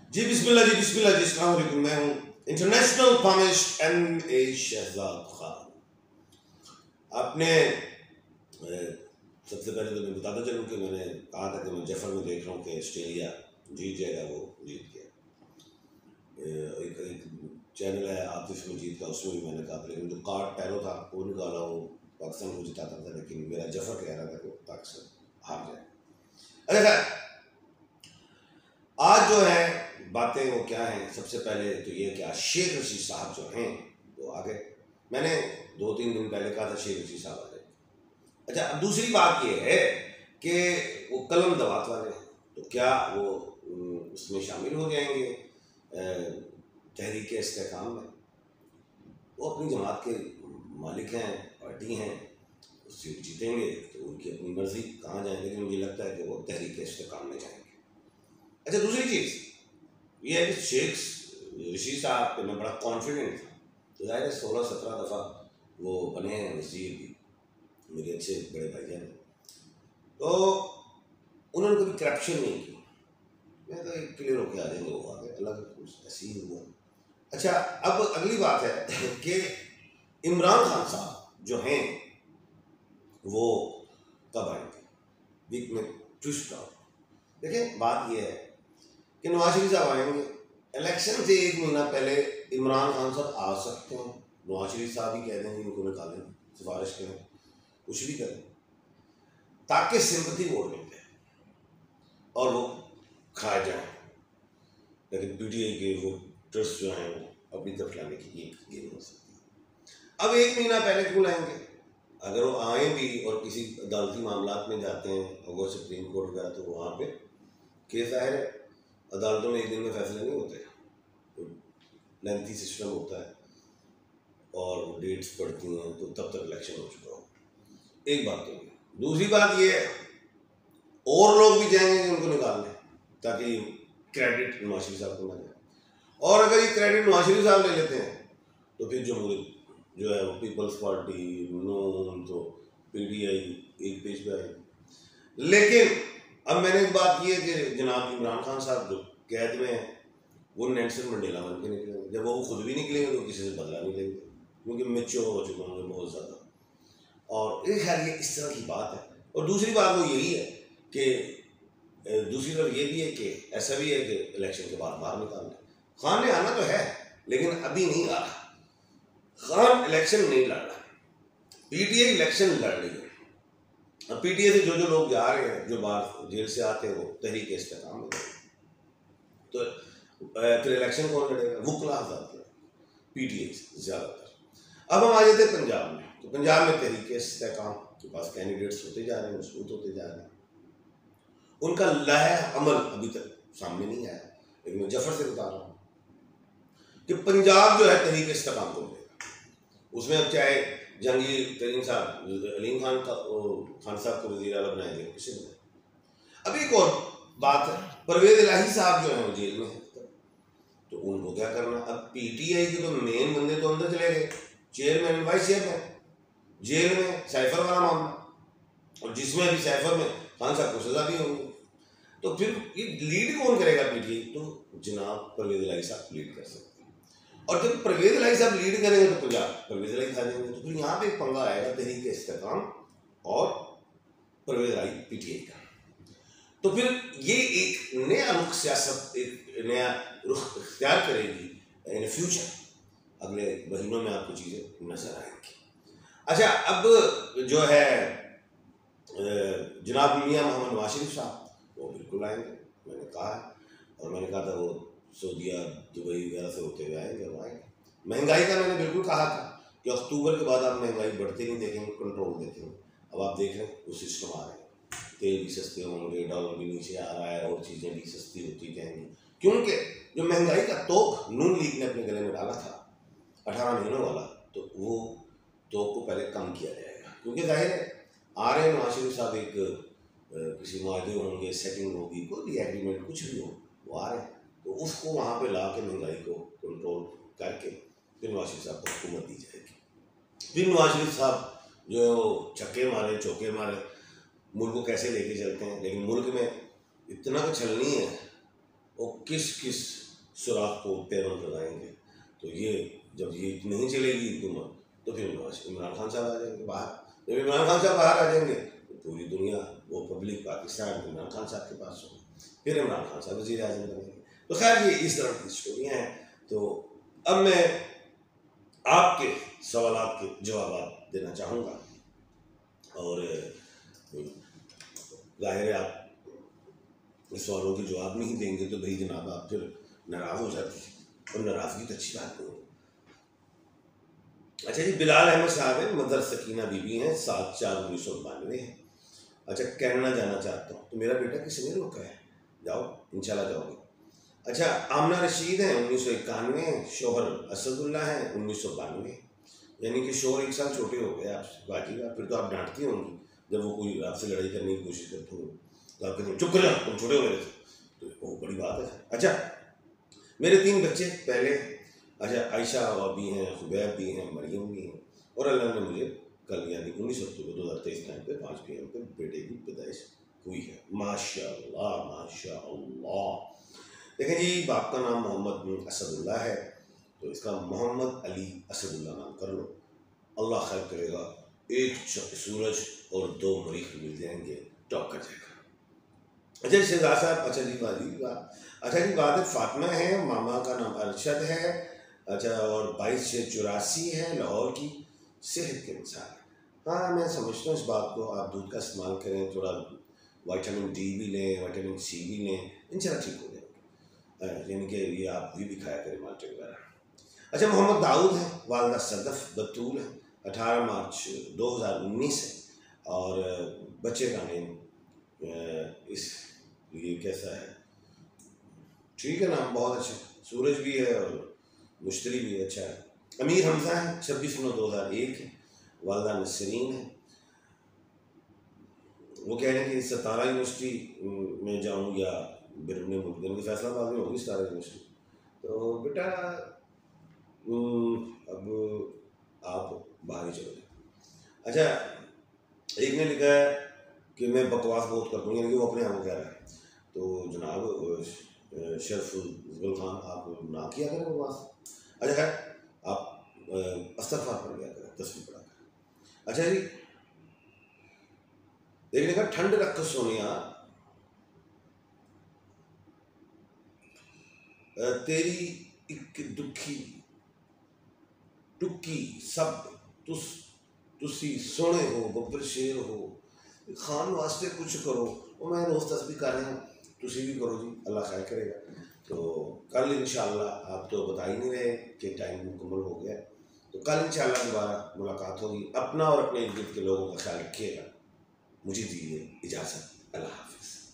जी बिस्मिल्लाह जी अस्सलाम वालेकुम। मैं हूँ इंटरनेशनल फार्मिस्ट M.A. शहजाद खान। आपने सबसे पहले तो मैं बताता चलूँ कि मैंने कहा था कि मैं जफर में देख रहा हूँ कि ऑस्ट्रेलिया जीत जाएगा, वो जीत गया। एक चैनल है आतिफ मजीद का, उसमें भी मैंने कहा था, लेकिन जो कार्ड पैरो था वो निकाला, वो पाकिस्तान को जिताता था, लेकिन मेरा जफर कह रहा था कि पाकिस्तान हार जाए। अच्छा, आज जो है बातें वो क्या हैं, सबसे पहले तो ये कि आज शेख रशीद साहब जो हैं वो आ गए। मैंने 2-3 दिन पहले कहा था शेख रशीद साहब आ गए। अच्छा, अब दूसरी बात ये है कि वो कलम दवात वाले हैं, तो क्या वो उसमें शामिल हो जाएंगे तहरीक इस्तेहकाम में? वो अपनी जमात के मालिक हैं, पार्टी हैं, उससे जीतेंगे तो उनकी अपनी मर्जी, कहाँ जाएंगे, लेकिन मुझे लगता है कि वो तहरीक इस्तेहकाम में जाएंगे। अच्छा, दूसरी चीज़ ये है कि शेख रशीद साहब पे मैं बड़ा कॉन्फिडेंट था, तो ज़ाहिर है 16-17 दफ़ा वो बने हैं वज़ीर भी, मेरे अच्छे बड़े भाईजान हैं, तो उन्होंने कभी करप्शन नहीं की। मैं तो क्लियर होकर आ जाएंगे, वो आ गए, अलग ऐसी ही हुआ। अच्छा, अब अगली बात है कि इमरान खान साहब जो हैं वो कब आएंगे, वीक में ट्विस्ट आउट। देखिए, बात ये है कि नवाज शरीफ साहब आएंगे, इलेक्शन से 1 महीना पहले इमरान खान साहब आ सकते हैं, नवाज शरीफ साहब ही कह देंगे इनको निकालें, सिफारिश करें, कुछ भी करें, ताकि सिंपैथी वोट मिल जाए और वो खा जाए। लेकिन पीटीआई के वोटर्स जो हैं वो अपनी तरफ लाने की एक गेम हो सकती है। अब 1 महीना पहले क्यों लाएंगे? अगर वो आए भी और किसी अदालती मामलात में जाते हैं, अगर सुप्रीम कोर्ट गया तो वहाँ पे केस आए है, अदालतों में 1 दिन में फैसले नहीं होते, लेंथी सिस्टम होता है और डेट्स पड़ती हैं, तो तब तक इलेक्शन हो चुका हो। एक बात तो ये, दूसरी बात ये है और लोग भी जाएंगे उनको निकालने, ताकि क्रेडिट नवाज शरीफ साहब को ना जाए, और अगर ये क्रेडिट नवाज शरीफ साहब ले लेते हैं तो फिर जमहूरियत जो है वो पीपल्स पार्टी, नून, तो पीटीआई एक पेज पे आए। लेकिन अब मैंने एक बात की है कि जनाब इमरान खान साहब जो कैद में हैं वो नेल्सन मंडेला बन के निकलेंगे। जब वो खुद भी निकलेंगे तो किसी से बदला नहीं लेंगे, क्योंकि मैच्योर हो चुके होंगे बहुत ज़्यादा। और एक खैर ये इस तरह की बात है। और दूसरी बात वो यही है कि दूसरी तरफ ये भी है कि ऐसा भी है कि इलेक्शन के बाद बाहर निकालना, खान ने आना तो है लेकिन अभी नहीं आ रहा। खान इलेक्शन नहीं लड़ रहा, पीटीआई इलेक्शन लड़ रही है। अब पीटीआई से जो लोग जा रहे हैं, जो बाहर जेल से आते हैं, वो तहरीक इस्तेहकाम में, तो फिर इलेक्शन कौन लड़ेगा? वुकला पीटीआई से ज़्यादातर। अब हम आ जाते हैं पंजाब में, तो पंजाब में तहरीक इस्तेहकाम के पास कैंडिडेट्स होते जा रहे हैं, मजबूत होते जा रहे हैं, उनका लह अमल अभी तक सामने नहीं आया। लेकिन मैं जफर से बता रहा हूँ कि पंजाब जो है तहरीक इस्तेहकाम को मिलेगा, उसमें अब चाहे जहांगीर तरीन साहब अलीम खान साहब को वज़ीर आला बनाएंगे, किसी ने। अब एक और बात है, परवेज इलाही साहब जो है वो जेल में है, तो उनको क्या करना? अब पीटीआई के तो मेन बंदे तो अंदर चले गए, चेयरमैन वाइस चेयरमैन जेल में, साइफर वाला मामला, और जिसमें अभी साइफर में खान साहब को सजा भी होंगी, तो फिर ये लीड कौन करेगा पीटीआई? तो जनाब परवेज इलाही साहब लीड कर सकते हैं, और जब परवेज इलाही साहब लीड करेंगे तो पंजाब परवेज इलाही खा जाएंगे। तो फिर यहाँ पे एक पंगा आएगा तहरीक इस्तेहकाम और परवेज इलाही पीटीआई का। तो फिर ये एक नया रुख सियासत, एक नया रुख इख्तियार करेगी इन फ्यूचर, अगले महीनों में आपको चीज़ें नजर आएंगी। अच्छा, अब जो है जनाब मियां मोहम्मद नवाज शरीफ साहब वो बिल्कुल आएंगे, मैंने कहा है, और मैंने कहा था वो सऊदीया दुबई वगैरह से होते हुए आएंगे, वो आएंगे। महंगाई का मैंने बिल्कुल कहा था कि अक्टूबर के बाद आप महंगाई बढ़ते नहीं देखेंगे, कंट्रोल देखेंगे। अब आप देख रहे हैं वो सिस्टम आ रहे हैं, तेल भी सस्ते होंगे, डॉलर भी नीचे आ रहा है, और चीज़ें भी सस्ती होती जाएंगी, क्योंकि जो महंगाई का तोप नून लीग ने अपने गले में डाला था 18 महीनों वाला, तो वो तोप को पहले कम किया जाएगा, क्योंकि जाहिर है आ रहे हैं नवाज शरीफ साहब, एक किसी माहदे होंगे, सेटिंग होगी, कोई भी एग्रीमेंट कुछ भी हो, वो आ रहे हैं, तो उसको वहाँ पे ला के महंगाई को कंट्रोल करके फिर नवाज शरीफ साहब को हुकूमत दी जाएगी। फिर नवाज शरीफ साहब जो छक्के मारे चौके मारे मुल्क को कैसे लेके चलते हैं, लेकिन मुल्क में इतना कुछ छलनी है और किस किस सुराख को पैरों में लगाएंगे। तो ये जब ये नहीं चलेगी हुकूमत तो फिर इमरान खान साहब आ जाएंगे बाहर। जब इमरान खान साहब बाहर आ जाएंगे तो पूरी दुनिया वो पब्लिक पाकिस्तान इमरान खान साहब के पास होगी, फिर इमरान खान साहब वज़ीर आज़म बनेंगे। तो खैर ये इस तरह की स्टोरियाँ हैं। तो अब मैं आपके सवालात के जवाब देना चाहूँगा और ज़ाहिर है आप इस सवालों के जवाब नहीं देंगे तो भाई जनाब आप फिर नाराज़ हो जाती है, और नाराज़गी तो अच्छी बात नहीं है। अच्छा जी, बिलाल अहमद साहब हैं, मदर सकीना बीबी हैं, 7/4/1992 है। अच्छा, कनाडा जाना चाहता हूँ तो मेरा बेटा किसी ने रोका है? जाओ, इंशाल्लाह जाओगे। अच्छा, आमना रशीद हैं, 1991 हैं, शोहर असदुल्ला हैं, 1992, यानी कि शोहर 1 साल छोटे हो गए आपसे बाजी का। फिर तो आप डांटती होंगी जब वो कोई आपसे लड़ाई करने की कोशिश करते हो तो आप कहते हो चुप कर जाओ, तुम छोटे हो मेरे से, तो वो बड़ी बात है। अच्छा, मेरे 3 बच्चे पहले, अच्छा आयशा भी हैं, खुबैब भी हैं, मरियम भी हैं, और अल्लाह ने मुझे कल यानी 19 अक्टूबर 2023 टाइम पे 5 PM पे बेटे की पैदाइश हुई है। माशाअल्लाह माशाअल्लाह। देखें जी, बाप का नाम मोहम्मद असदुल्ला है, तो इसका मोहम्मद अली असदुल्ला नाम कर लो। अल्लाह खैर करेगा, 1 सूरज और 2 मरीख मिल जाएंगे, टॉप कर जाएगा। अच्छा शहजाद साहब, अच्छा जी बात, अच्छा जी बात है, फातिमा है, मामा का नाम अरशद है, अच्छा, और 22/6/84 है, लाहौर की, सेहत के अनुसार। हाँ, मैं समझता हूँ इस बात को, आप दूध का इस्तेमाल करें, थोड़ा विटामिन D भी लें, विटामिन C भी लें, इंशाल्लाह ठीक हो जाएगा। यानी कि ये आप भी खाया करें माल्टे वगैरह। अच्छा, मोहम्मद दाऊद है, वालदा सदफ बतूल है, 18 मार्च 2019 है, और बच्चे का नेम इस ये कैसा है, ठीक है नाम, बहुत अच्छा, सूरज भी है और मुश्तरी भी अच्छा है। अमीर हमजा है, 26/9/2001 है, वालदा नसरीन है। वो कह रहे हैं कि सतारा यूनिवर्सिटी में जाऊँ या बिरुन मुल्क, यानी फैसलाबाद में होगी सतारा यूनिवर्सिटी। तो बेटा अब आप बाहर ही चले जाए। अच्छा, एक ने लिखा है कि मैं बकवास बहुत करता हूँ, यानी कि वो अपने आप को कह रहा है। तो जनाब शरफुल खान, आप ना किया करें बकवास। अच्छा है, आप इस्तग़फ़ार पढ़ लिया करें, तस्बीह पढ़ा करें। अच्छा जी, एक लिखा, ठंड रख सोनिया तेरी एक दुखी टुक्की सब तुसी सोने हो, बब्बर शेर हो, खान वास्ते कुछ करो। और मैं रोज़ तस्बीह कर रहा हूँ, तुसी भी करो जी, अल्लाह खैर करेगा। तो कल इंशाल्लाह, आप तो बता ही नहीं रहे कि टाइम मुकम्मल हो गया, तो कल इंशाल्लाह दोबारा मुलाकात होगी। अपना और अपने इर्द गिर्द के लोगों का ख्याल रखिएगा। मुझे दीजिए इजाज़त, अल्लाह हाफ़िज़।